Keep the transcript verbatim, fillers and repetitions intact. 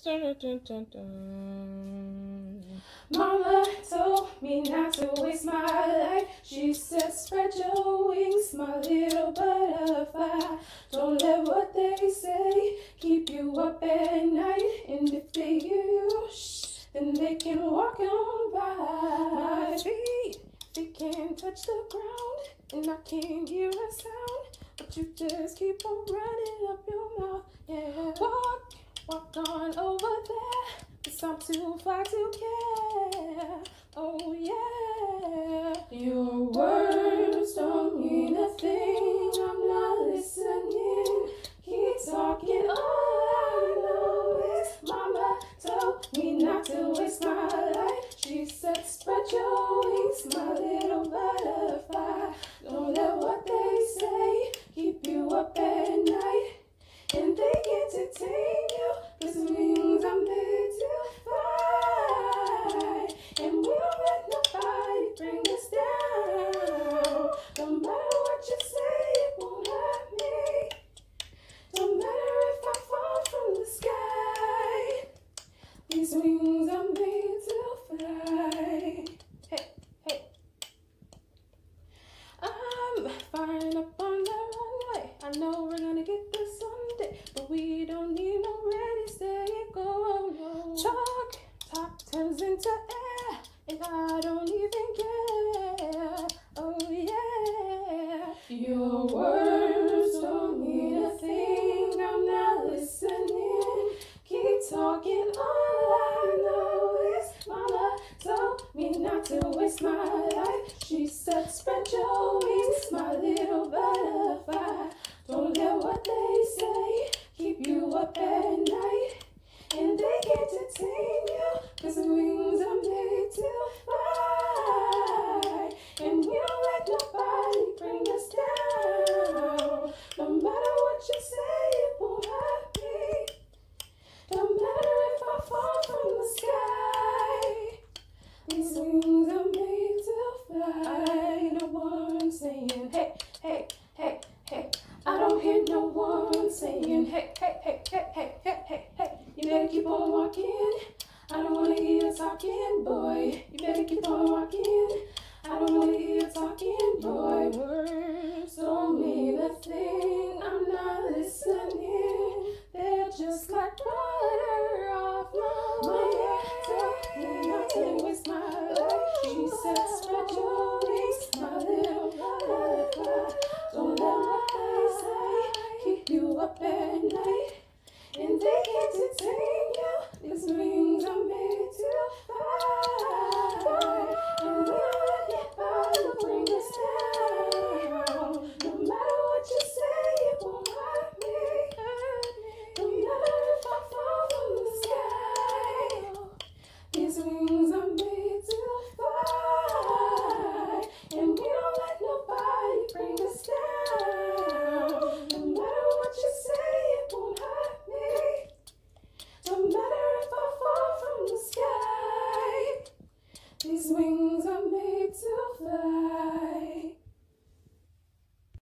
Dun, dun, dun, dun. Mama told me not to waste my life. She said, spread your wings, my little butterfly. Don't let what they say keep you up at night. And if they give you shh, then they can walk on by. My feet, they can't touch the ground, and I can't hear a sound. But you just keep on running up your mouth. Yeah, walk, walk on over there. 'Cause I'm too fly to care. Oh yeah. Your words don't mean a thing. I'm not listening. Keep talking. All I know is Mama told me not to waste my life. She said, spread your wings, my little butterfly. Don't let what they say keep you up at night. And they can't detain you, 'cause wings are made to fly. And we don't let nobody bring us down. No matter what you say, it won't hurt me. No matter if I fall from the sky, these wings are made to fly. Hey, hey. I'm firing up on the runway. I know we're gonna get this someday, but we don't need no ready, steady, go, no. Talk, talk turns into air, and I don't even care. Oh yeah. Your words don't mean a thing. I'm not listening. Keep talking. All I know is Mama told me not to waste my life. She said, spread your wings, my little butterfly. Don't let what they say keep you up at night. And they can't detain you, 'cause wings are made to fly. And we don't let nobody bring us down. No matter what you say, it won't hurt me. No matter if I fall from the sky, these wings are made to fly. I hear no one saying, hey, hey, hey, hey. I don't hear no one saying, hey, hey, hey, hey, hey, hey, hey, hey. You better keep on walking. I don't wanna hear you talking, boy. You better keep on walking. I don't wanna hear you talking, boy. Words don't mean a thing.